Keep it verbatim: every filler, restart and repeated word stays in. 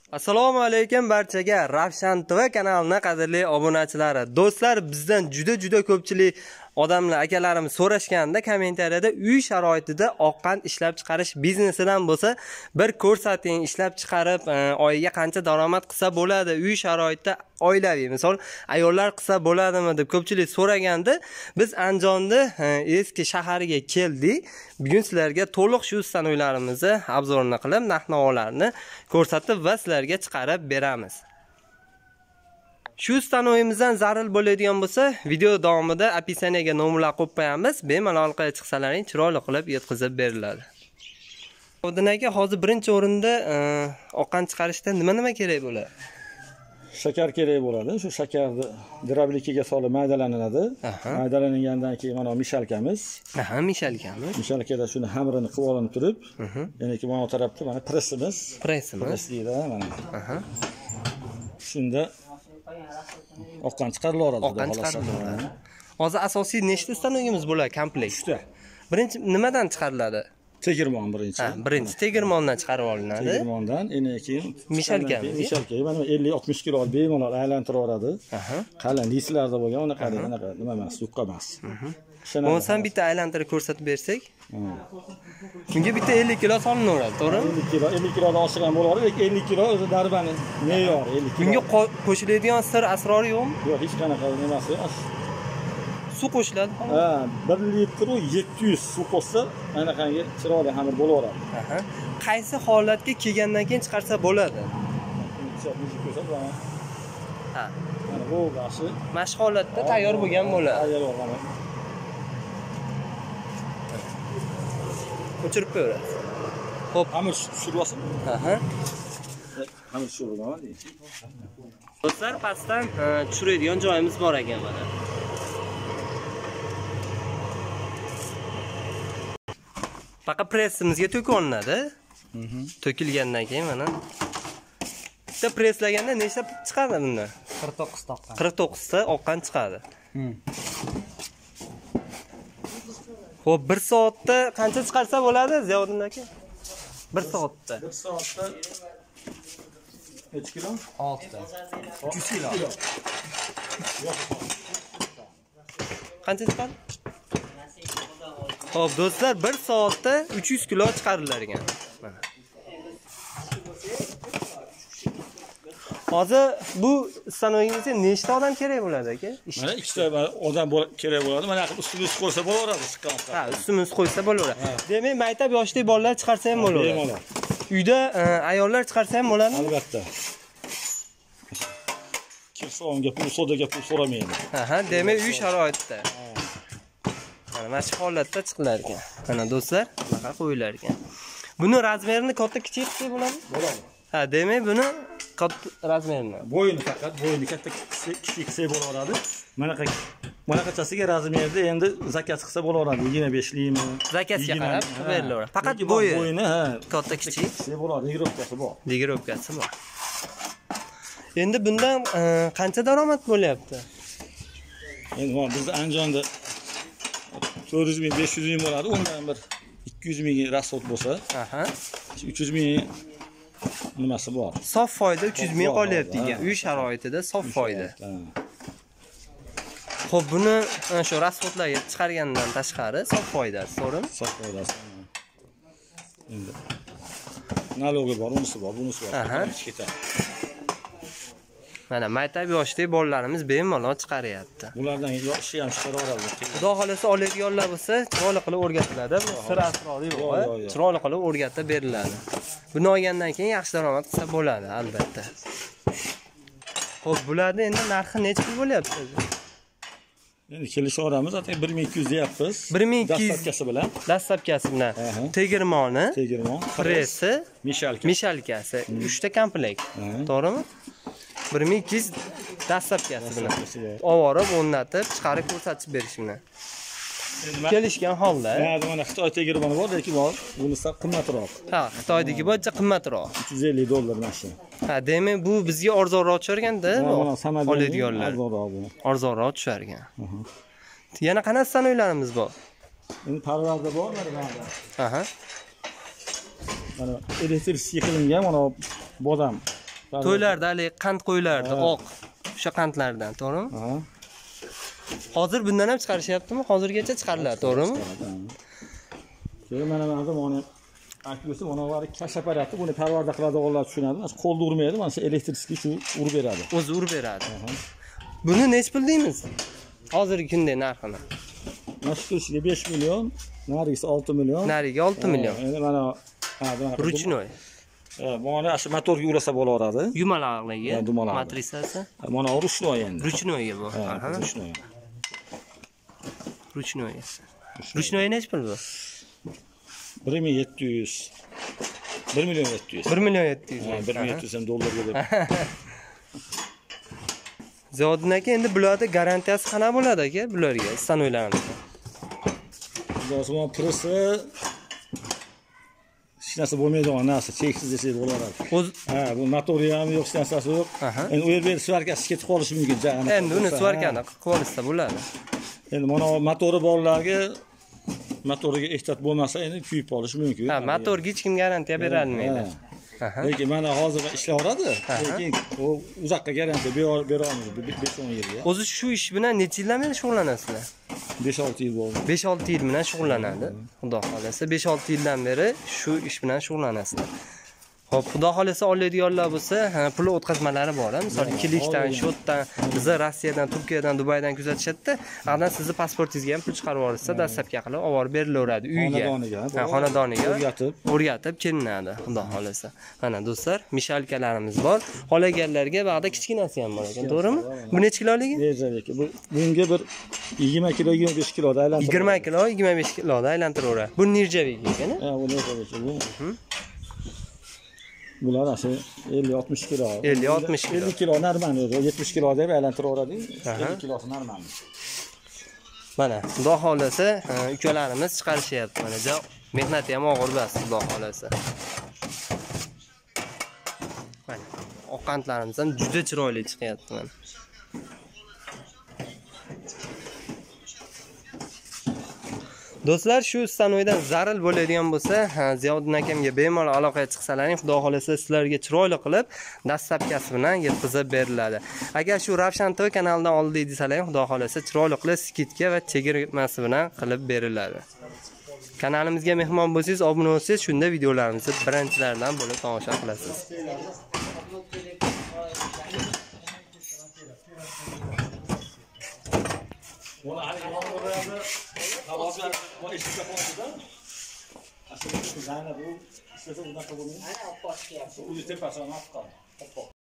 Assalomu alaykum barchaga. Ravshan T V kanalining qadrli obunachilari. Do'stlar, bizdan juda-juda ko'pchilik odamlar, akalarimiz so'rashganda kommentariyada uy sharoitida oqqan ishlab chiqarish biznesidan bo'lsa, bir ko'rsating, ishlab chiqarib, oyiga qancha daromad qilsa bo'ladi, uy sharoitida oilaviy, misol ayollar qilsa bo'ladimi deb ko'pchilik so'raganda, biz Andijonda eski shahariga keldik. Bugun sizlarga to'liq shu ustanoylarimizni obzorini qilib, narx-navolarni ko'rsatib va sizlarga chiqarib beramiz. Shu stanoyimizdan zarur bo'ladigan bo'lsa, video davomida описаниеga nomerlar qo'yib qo'yamiz. Bemalol qilib chiqsalaring, chiroyli qilib yetkazib beriladi. Odinaga hozir birinchi o'rinda oqqan chiqarishda nima-nima kerak bo'ladi? Shakar kerak bo'ladi. Shu shakarni drobnikiga solib maydalanadi. Maydalangandan keyin mana mishalkamiz. Aha, mishalkamiz. Mishalkada shuni hamrini qilib olinib turib, yana ki mana tarafda mana pressimiz. Pressimiz. Pressida mana. Aha. Shunda oqqan chiqarilaveradi. Oqqan chiqarilaveradi. Hozir asosiy nechta stanoyimiz bo'ladi komplekt? uchta. Birinchi nimadan chiqariladi? Tegirmon birinchi. Ha, birinchi tegirmondan chiqarib olinadi. Tegirmondan, endi keyin mishalkamiz. Mishalka mana ellik oltmish kilo bemalol aylantiraveradi. Aha. Qalin dislarda bo'lgan, unaqa anaqa nima emas, yuqqa emas. Bo'lsa bitta aylantirib ko'rsatib bersak. Bunga bitta ellik kilo solinaveradi, to'g'rimi? ellik kilo, ellik kilodan oshiq ham bo'laveradi, lekin ellik kilo o'zi darbani me'yori ellik kilo. Bunga qo'shiladigan sir asrori yo'qmi? Yo'q, hech qanaqa emas emas. Suv qo'shiladi. Ha, bir litr yetti yuz suv qo'shsa, anaqangi chiroyli xamir bo'laveradi. Aha. Qaysi holatga kelgandan keyin chiqarsa bo'ladi? Ha. Mana bu baxshi mashq holatda tayyor bo'lgan bo'ladi. Tayyor bo'lgan. O'chirib qo'yadi. Xo'p, xamir tushiryapsiz? Aha. Xamir tushiryapman. Do'stlar, pastdan tushiradigan joyimiz bor ekan mana. Faqat pressimizga to'kib olinadi. To'kilgandan keyin mana bitta presslaganda nechta chiqadi bundan? qirq to'qqiz ta oqqan. qirq to'qqiz ta oqqan chiqadi. Xo'p, bir soatda qancha chiqarsa bo'ladi, Ziyoddin aka? bir soatda. bir soatda necha kilo? olti ta. uch yuz kilo. Qancha chiqadi? Xo'p, do'stlar, bir soatda uch yuz kilo chiqarilar ekan. Mana. Hozir bu stanoyingizga nechta odam kerak bo'ladi aka? Mana ikkita odam kerak bo'ladi. Mana ustimiz qo'ysa bo'laveradi, chiqqan. Ha, ustimiz qo'ysa bo'laveradi. Demak, maktab yoshli bolalar chiqarsa ham bo'laveradi. Bemalol. Uyda ayollar chiqarsa ham bo'ladimi? Albatta. Kirsonga pul, sodaga pul so'ramaydi. Aha, demak, uy sharoitida. Mana mashq holatda chiqilar ekan. Mana do'stlar, bunaqa qo'yilar ekan. Buni razmerini katta kichik qilsa bo'ladimi? Bo'ladi. Ha, demak, buni katta razmerini. Bo'yini faqat, bo'yini katta kichik qilsa bo'laveradi. Mana bunaqachasiga razmerda endi zakaz qilsa bo'laveradi. yigirma beshlikmi? Zakazga qarab berilaveradi. Faqat bo'yi. Bo'yini, ha, katta kichik qilsa bo'ladi. Digirovkasi bor. Digirovkasi bor. Endi bundan qancha daromad bo'lyapti? Endi bizda Andijonda to'rt yuz ming, besh yuz ming bo'ladi. Undan bir ikki yuz ming rasxod bo'lsa, aha, uch yuz ming nimasi bor. Sof foyda uch yuz ming qolyapti ekan. Uy sharoitida sof foyda. Xo'p, buni shu rasxodlarga chiqargandan tashqari sof foydasi, to'g'rimi? Sof foydasi. Endi nalogi bor, unisi bor, bunisi bor. Aha. Mana maktab yoshli bolalarimiz bemalol chiqaryapti. Ulardan yoshi ham chiqaraveradi. Xudo xolasa oladiganlar bo'lsa, chiroyli qilib o'rgatiladi. Sir asrori yo'q, chiroyli qilib o'rgatib beriladi. Buni olgandan keyin yaxshi daromad qilsa bo'ladi, albatta. Xo'p, bularning endi narxi necha pul bo'lyapti o'zi? Endi kelishaveramiz, zaten bir ming ikki yuz deyapmiz. bir ming ikki yuz dastlabkasi bilan. Dastlabkasi bilan. Tegirmoni, tegirmon, pressi, mishalka. Mishalkasi, uchta komplekt. To'g'rimi? bir ming ikki yuz dastlabkasi bilan. Ovorib, o'rnatib, chiqarib ko'rsatib berish bilan. Kelishgan holda. Ha, mana Xitoy tegirmoni bor, lekin bor, bunisi qimmatroq. Ha, Xitoydagi bo'yicha qimmatroq. uch yuz ellik dollar mashina. Ha, demak, bu bizga arzonroq tushirganda, oladiganlar. Arzonroq tushar ekan. Yana qanaqa stanoylarimiz bor? Endi parvarda bor, mana. Aha. Mana elektr qilingan mana bodam To'ylarda hali qand qo'yilardi, oq. O'sha qandlardan, to'g'rimi? Ha. Hozir bundan ham chiqarishyaptimi? Hozirgacha chiqariladi, to'g'rimi? Keyin mana mana mana aktivisi mana var kash aparati buni parvarda qiladiganlar tushunadi. Mana qo'lda urmaydi, mana shu elektrikli shu urib beradi. O'zi urib beradi. Buni nech pul deymiz? Hozirgi kunda narxini. Mana shu kishiga besh million, narigisi olti million. Nariga olti million. Endi mana ha, mana Ruchnoy. Ha, mana shu motorga urasa bo'laveradi. Yumaloqligi, Ha, dumaloq. matrisasi. Mana ruchnoy endi. Ruchnoyga bu. Ha, Aha. ruchnoy. Ruchnoy. Ruchnoy nech pul bu? bir ming yetti yuz. bir million yetti yuz. bir million yetti yuz. Ha, bir million yetti yuz ham dollarga deb. Zodin aka, endi bularda garantiyasi qanaqa bo'ladi aka bularga, stanoylarimiz? Zo'sman purisi hech narsa bo'lmaydigan narsa, cheksiz desak bo'laveradi. O'z Ha, bu motori ham yo'q, hech narsasi yo'q. Aha. Endi u yerda svarkasi ketib qolishi mumkin. endi uni svarkani qilib olsa bo'ladi. Endi mana motori borlarga motoriga ehtiyot bo'lmasa endi kuyib qolishi mumkin. Ha, motorga hech kim garantiya berolmaydi. Aha. Lekin mana hozir ishlayveradi, lekin u uzoqqa garantiya bera olmaydi, besh o'n yilga. O'zi shu ish bilan necha yildan beri shug'ullanasizlar? besh olti yil bo'ldi. besh olti yil bilan shug'ullanadi. Xudo xolasa besh olti yildan beri shu ish bilan shug'ullanasizlar. Xo'p, xudo xolasa oladiganlar bo'lsa, pul o'tkazmalari bor, misol Kilikdan, Shotdan, bizni Rossiyadan, Turkiyadan, Dubaydan kuzatishadi. Aqdan sizni pasportingizga ham pul chiqarib olsa, dastlabki qilib olib berilaveradi uyga. Ha, xonadoniga o'rgatib, o'rgatib kelinadi, xudo xolasa. Mana do'stlar, mishalkalarimiz bor. Qolaganlarga ba'da kichkinasi ham bor ekan, to'g'rimi? Bu necha kiloligi? Bu bunga bir yigirma kilo, yigirma besh kiloda aylantirib. yigirma kilo, yigirma besh kiloda aylantiradi. Bu nirjavik ekan-a? Ha, bu nirjavik. Bu bular ashi ellik oltmish kilo. ellik oltmish kilo. ellik kilo normal edi. yetmish kilo deb aylantiradi. ellik kilosi normal. Mana, xudo xolasa, ukalarimiz chiqarishyapti. Mana jo mehnati ham og'ir bas, xudo xolasa. Mana, oqantlarimiz ham juda chiroyli chiqyapti mana. Do'stlar, shu stanoydan zaril bo'ladigan bo'lsa, Ziyoddin akamga bemalol aloqaga chiqsalaring, xudo xolasa sizlarga chiroyli qilib dastlabkasi bilan yetkazib beriladi. Agar shu Ravshan T V kanalidan oldik desalaring, xudo xolasa chiroyli qilib skitka va chegirmasi bilan qilib beriladi. Kanalimizga mehmon bo'lsangiz, obuna bo'lsangiz, shunda videolarimizni birinchilardan bo'lib tomosha qilasiz. Buna hani yağmurlarda havuzlar bu eşlikle konuşuda. Aslında bu zahane bu istese bundan kabul edin. Aynen o başka. Bu yüzden pasana atkan.